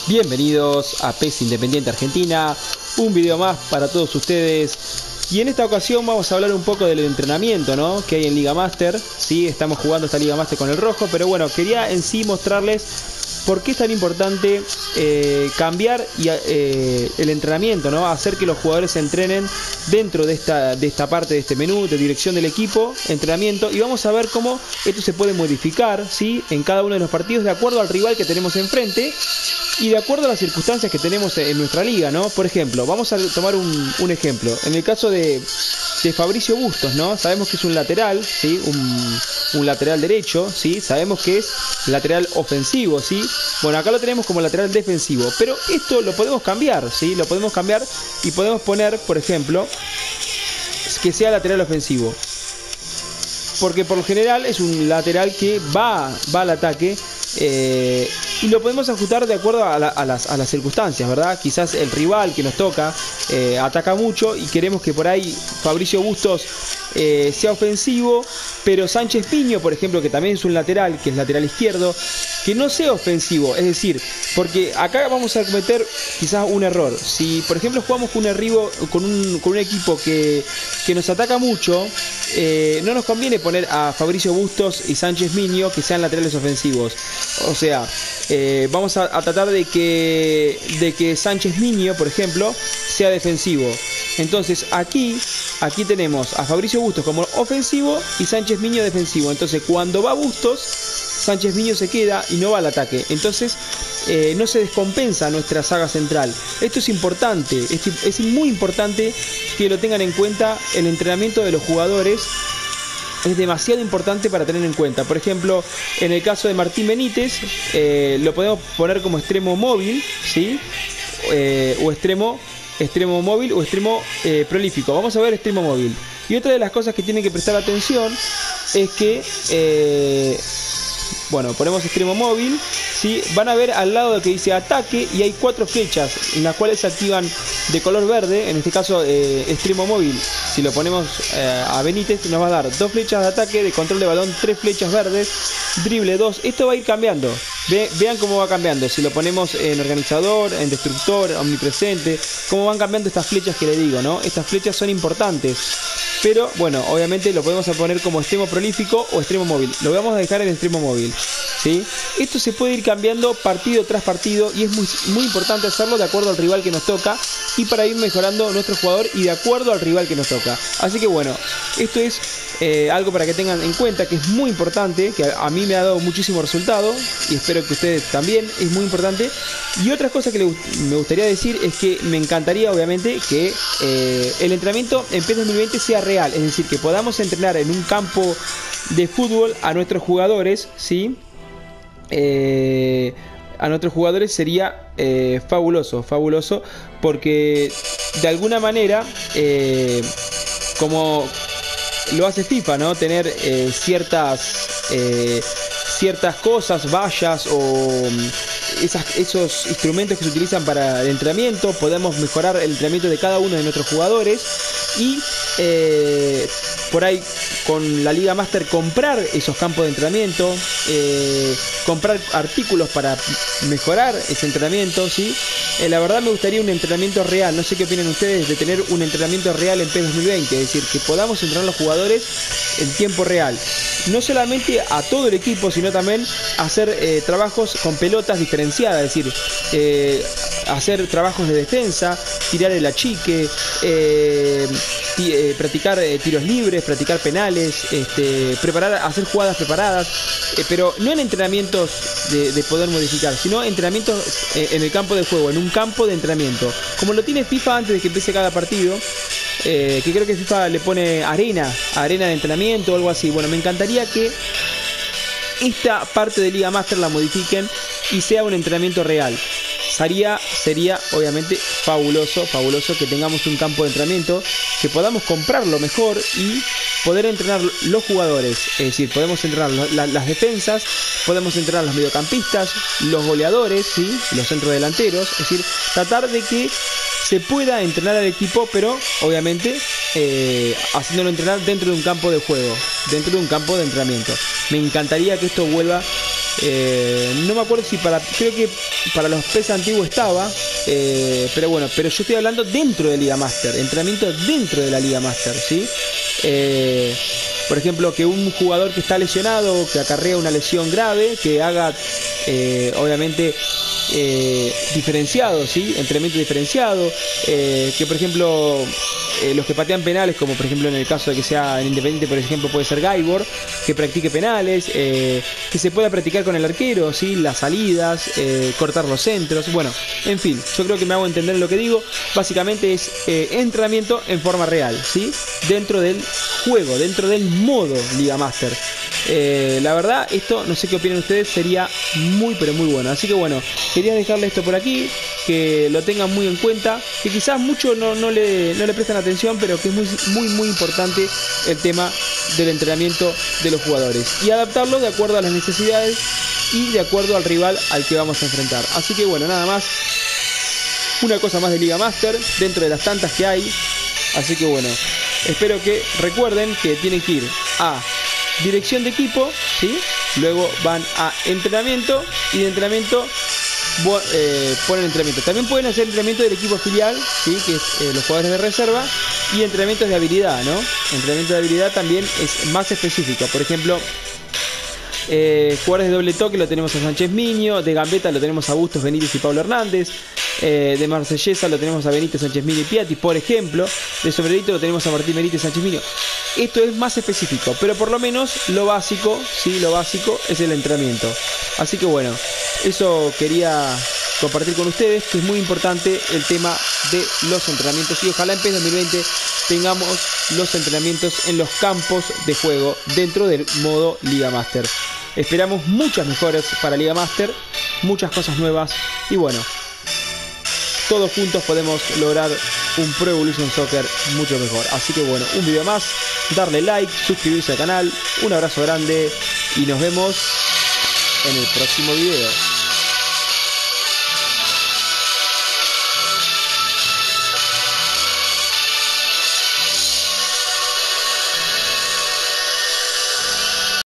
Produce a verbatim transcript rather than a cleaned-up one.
Bienvenidos a P E S Independiente Argentina, un video más para todos ustedes. Y en esta ocasión vamos a hablar un poco del entrenamiento, ¿no?, que hay en Liga Master. Sí, estamos jugando esta Liga Master con el rojo, pero bueno, quería en sí mostrarles por qué es tan importante eh, cambiar y, eh, el entrenamiento, ¿no?, hacer que los jugadores se entrenen dentro de esta, de esta parte de este menú de dirección del equipo, entrenamiento, y vamos a ver cómo esto se puede modificar, ¿sí?, en cada uno de los partidos de acuerdo al rival que tenemos enfrente y de acuerdo a las circunstancias que tenemos en nuestra liga, ¿no? Por ejemplo, vamos a tomar un, un ejemplo. En el caso de, de Fabricio Bustos, ¿no? Sabemos que es un lateral, ¿sí? Un, un lateral derecho, ¿sí? Sabemos que es lateral ofensivo, ¿sí? Bueno, acá lo tenemos como lateral defensivo, pero esto lo podemos cambiar, ¿sí? Lo podemos cambiar y podemos poner, por ejemplo, que sea lateral ofensivo. Porque por lo general es un lateral que va, va al ataque. Eh, y lo podemos ajustar de acuerdo a, la, a, las, a las circunstancias, ¿verdad? Quizás el rival que nos toca eh, ataca mucho y queremos que por ahí Fabricio Bustos eh, sea ofensivo, pero Sánchez Piño, por ejemplo, que también es un lateral, que es lateral izquierdo, que no sea ofensivo. Es decir, porque acá vamos a cometer quizás un error. Si por ejemplo jugamos con un, arribo, con un, con un equipo que, que nos ataca mucho, eh, no nos conviene poner a Fabricio Bustos y Sánchez Miño que sean laterales ofensivos. O sea, eh, vamos a, a tratar de que, de que Sánchez Miño, por ejemplo, sea defensivo. Entonces aquí, aquí tenemos a Fabricio Bustos como ofensivo y Sánchez Miño defensivo. Entonces cuando va Bustos, Sánchez Miño se queda y no va al ataque. Entonces eh, no se descompensa nuestra saga central. Esto es importante, es, es muy importante que lo tengan en cuenta. El entrenamiento de los jugadores es demasiado importante para tener en cuenta. Por ejemplo, en el caso de Martín Benítez, eh, lo podemos poner como extremo móvil, ¿sí? Eh, o extremo, extremo móvil o extremo eh, prolífico. Vamos a ver extremo móvil. Y otra de las cosas que tienen que prestar atención es que, eh, bueno, ponemos extremo móvil, ¿sí? Van a ver al lado que dice ataque y hay cuatro flechas en las cuales se activan de color verde. En este caso, eh, extremo móvil, si lo ponemos eh, a Benítez, nos va a dar dos flechas de ataque, de control de balón, tres flechas verdes, drible dos. Esto va a ir cambiando. Ve, vean cómo va cambiando. Si lo ponemos en organizador, en destructor, omnipresente, cómo van cambiando estas flechas que le digo, ¿no? Estas flechas son importantes. Pero bueno, obviamente lo podemos poner como extremo prolífico o extremo móvil. Lo vamos a dejar en extremo móvil, ¿sí? Esto se puede ir cambiando partido tras partido y es muy, muy importante hacerlo de acuerdo al rival que nos toca y para ir mejorando nuestro jugador y de acuerdo al rival que nos toca. Así que bueno, esto es eh, algo para que tengan en cuenta, que es muy importante, que a, a mí me ha dado muchísimo resultado y espero que ustedes también. Es muy importante. Y otra cosa que le, me gustaría decir es que me encantaría obviamente que eh, el entrenamiento en P E S dos mil veinte sea real, es decir, que podamos entrenar en un campo de fútbol a nuestros jugadores, ¿sí? Eh, a nuestros jugadores sería eh, fabuloso, fabuloso, porque de alguna manera, eh, como lo hace FIFA, ¿no?, tener eh, ciertas eh, ciertas cosas, vallas o esas, esos instrumentos que se utilizan para el entrenamiento, podemos mejorar el entrenamiento de cada uno de nuestros jugadores y eh, por ahí con la Liga Master comprar esos campos de entrenamiento, eh, comprar artículos para mejorar ese entrenamiento, ¿sí? Eh, la verdad me gustaría un entrenamiento real. No sé qué opinan ustedes de tener un entrenamiento real en P E S dos mil veinte, es decir, que podamos entrenar a los jugadores en tiempo real. No solamente a todo el equipo, sino también hacer eh, trabajos con pelotas diferenciadas, es decir, eh, hacer trabajos de defensa, tirar el achique, eh, eh, practicar eh, tiros libres, practicar penales, este, preparar, hacer jugadas preparadas, eh, pero no en entrenamientos de, de poder modificar, sino entrenamientos eh, en el campo de juego, en un campo de entrenamiento, como lo tiene FIFA antes de que empiece cada partido. Eh, que creo que FIFA le pone arena, arena de entrenamiento o algo así. Bueno, me encantaría que esta parte de Liga Master la modifiquen y sea un entrenamiento real. Sería, sería obviamente fabuloso, fabuloso que tengamos un campo de entrenamiento, que podamos comprarlo mejor y poder entrenar los jugadores. Es decir, podemos entrenar la, las defensas, podemos entrenar los mediocampistas, los goleadores, ¿sí?, los centrodelanteros. Es decir, tratar de que se pueda entrenar al equipo, pero obviamente eh, haciéndolo entrenar dentro de un campo de juego, dentro de un campo de entrenamiento. Me encantaría que esto vuelva Eh, no me acuerdo si para, creo que para los P E S antiguos estaba, eh, pero bueno, pero yo estoy hablando dentro de Liga Master, entrenamiento dentro de la Liga Master, ¿sí? Eh, por ejemplo, que un jugador que está lesionado, que acarrea una lesión grave, que haga, eh, obviamente, eh, diferenciado, ¿sí? Entrenamiento diferenciado, eh, que por ejemplo... Eh, los que patean penales, como por ejemplo en el caso de que sea en Independiente, por ejemplo, puede ser Gaibor, que practique penales, eh, que se pueda practicar con el arquero, ¿sí? Las salidas, eh, cortar los centros, bueno, en fin, yo creo que me hago entender lo que digo. Básicamente es eh, entrenamiento en forma real, ¿sí? Dentro del juego, dentro del modo Liga Master. Eh, la verdad, esto, no sé qué opinan ustedes, sería muy pero muy bueno. Así que bueno, quería dejarle esto por aquí, que lo tengan muy en cuenta, que quizás muchos no, no, le, no le prestan atención, pero que es muy muy muy importante el tema del entrenamiento de los jugadores y adaptarlo de acuerdo a las necesidades y de acuerdo al rival al que vamos a enfrentar. Así que bueno, nada más, una cosa más de Liga Master dentro de las tantas que hay. Así que bueno, espero que recuerden que tienen que ir a dirección de equipo, ¿sí? Luego van a entrenamiento y de entrenamiento eh, ponen entrenamiento. También pueden hacer entrenamiento del equipo filial, ¿sí? Que es eh, los jugadores de reserva, y entrenamientos de habilidad, ¿no? Entrenamiento de habilidad también es más específico. Por ejemplo, eh, jugadores de doble toque lo tenemos a Sánchez Miño, de gambeta lo tenemos a Bustos, Benítez y Pablo Hernández, eh, de Marsellesa lo tenemos a Benítez, Sánchez Miño y Piatti, por ejemplo. De sombrerito lo tenemos a Martín Benítez, Sánchez Miño. Esto es más específico, pero por lo menos lo básico, sí, lo básico es el entrenamiento. Así que bueno, eso quería compartir con ustedes, que es muy importante el tema de los entrenamientos, y ojalá en P E S dos mil veinte tengamos los entrenamientos en los campos de juego dentro del modo Liga Master. Esperamos muchas mejoras para Liga Master, muchas cosas nuevas, y bueno, todos juntos podemos lograr un Pro Evolution Soccer mucho mejor. Así que bueno, un video más, darle like, suscribirse al canal, un abrazo grande y nos vemos en el próximo video.